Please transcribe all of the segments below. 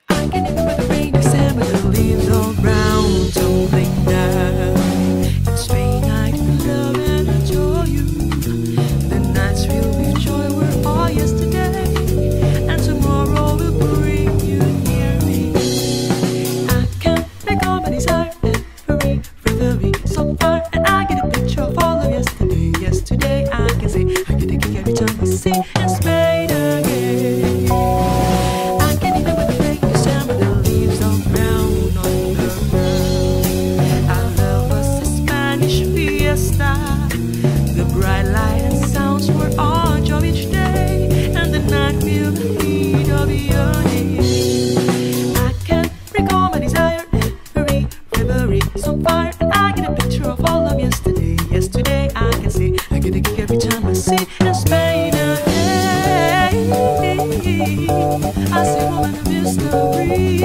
I can remember the rain, December, the leaves all brown, tumbling down. In Spain I can love and adore you. The nights filled with joy were all yesterday, and tomorrow will bring you near me. I can't recall my desire every so far, and I get a picture of all of yesterday. Yesterday I can say I get a kick every time I see in Spain again. I can remember the rain, December, the leaves all brown on the ground. Our love was a Spanish fiesta. The bright light and sounds were all joy each day, and the night filled the heat of your name. I can't recall my desire every so far, and I get a picture of all of yesterday. Yesterday I can see I get a kick every time I see in Spain again. I see woman of mysteries.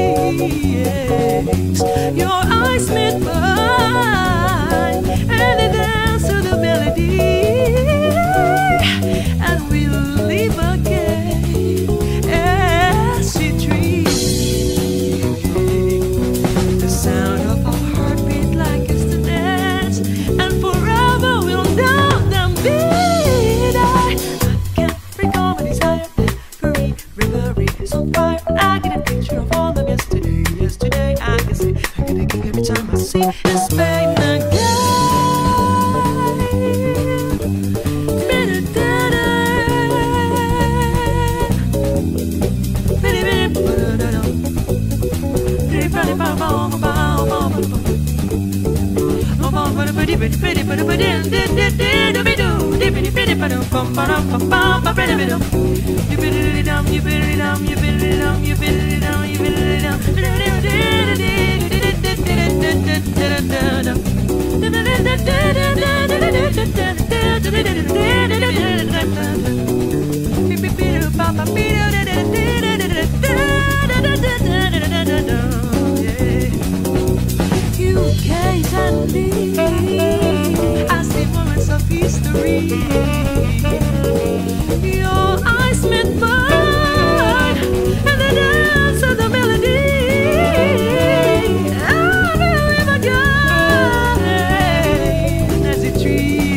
Your eyes meet mine, and they dance to the melody, and we'll live again as we dream. The sound of our heartbeat like yesterday's, and forever we'll know them beat. I can't recall my desire every so far, and I get a picture of all of yesterday. Yesterday I can see I get a kick every time I see in Spain again. UK and me, I see moments of history. Your eyes met mine, and the dance of the melody. I believe again as a dream.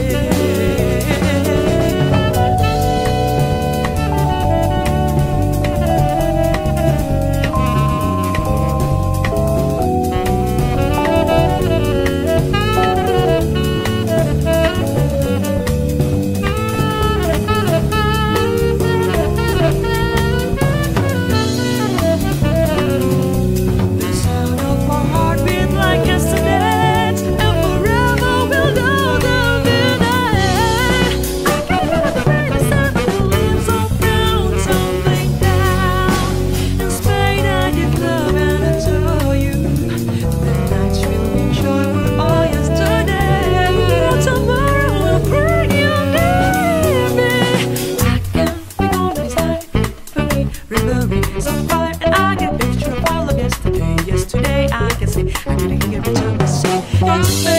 So far, and I get a picture of all of yesterday. Yesterday I can see I get a kick every time I see.